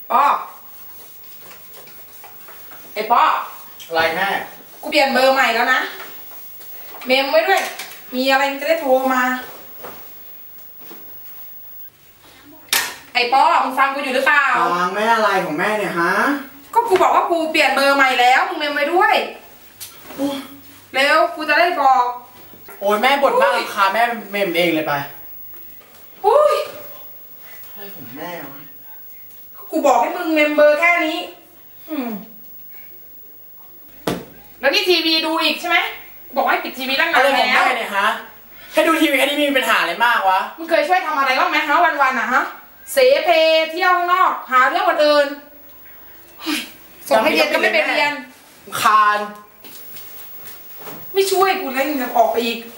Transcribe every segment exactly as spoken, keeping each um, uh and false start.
ป้อไอ้ป้ออะไรแม่กูเปลี่ยนเบอร์ใหม่แล้วนะเมมไว้ด้วยมีอะไรมันจะได้โทรมาไอ้ป้อมึงฟังกูอยู่หรือเปล่าฟังไม่อะไรของแม่เนี่ยฮะก็กูบอกว่ากูเปลี่ยนเบอร์ใหม่แล้วมึงเมมไว้ด้วยเร็วกูจะได้บอกโอ้ยแม่บ่นมากคาแม่เมมเองเลยไปอุ้ยอะไรของแม่วะกูบอกให้มึงเมมเบอร์แค่นี้อืมแล้วนี่ทีวีดูอีกใช่ไหมบอกให้ปิดทีวีตั้งนานแล้วอะไรของแม่เนี่ยฮะแค่ดูทีวีแค่นี้มีปัญหาอะไรมากวะมึงเคยช่วยทำอะไรบ้างไหมฮะวันๆอ่ะฮะเสเพเที่ยวข้างนอกหาเรื่องคนอื่นส่งให้เรียนก็ไม่ไปเรียนคานไม่ช่วยกูแล้วยังออกไปอีก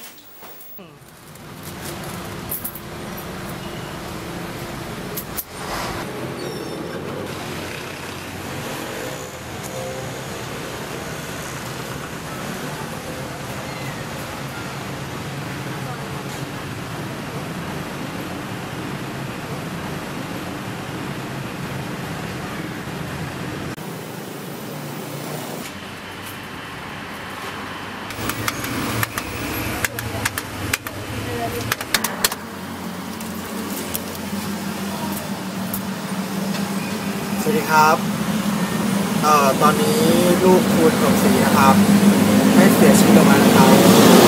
สวัสดีครับเอ่อตอนนี้ลูกคุณสมศรีนะครับได้เสียชีวิตลงมาแล้วครับ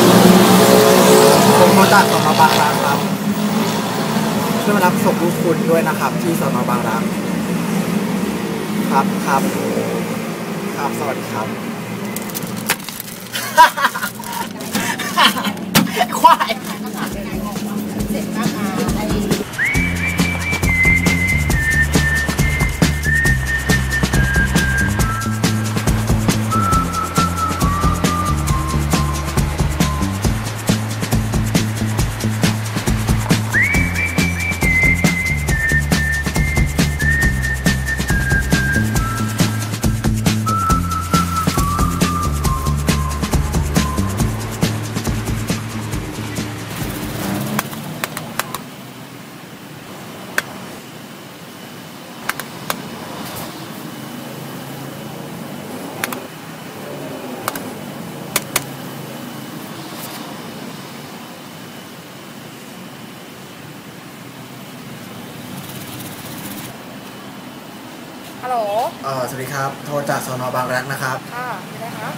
ผมมาจากสน.บางรักครับช่วยมารับศพลูกคุณด้วยนะครับที่สน.บางรักครับครับครับสวัสดีครับควายฮัลโหลเอ่อสวัสดีครับโทรจากสน.บางรักนะครับค่ะมีอะไรคะ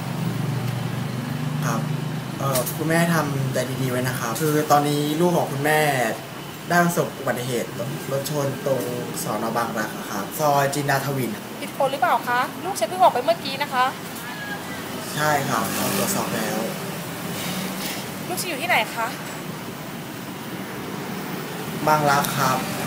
ครับเอ่อคุณแม่ทำใจดีๆไว้นะครับคือตอนนี้ลูกของคุณแม่ได้ประสบอุบัติเหตุรถชนตรงสน.บางรักครับซอยจินดาทวินผิดคนหรือเปล่าคะลูกฉันเพิ่งออกไปเมื่อกี้นะคะใช่ครับเราตรวจสอบแล้วลูกฉันอยู่ที่ไหนคะบางรักครับ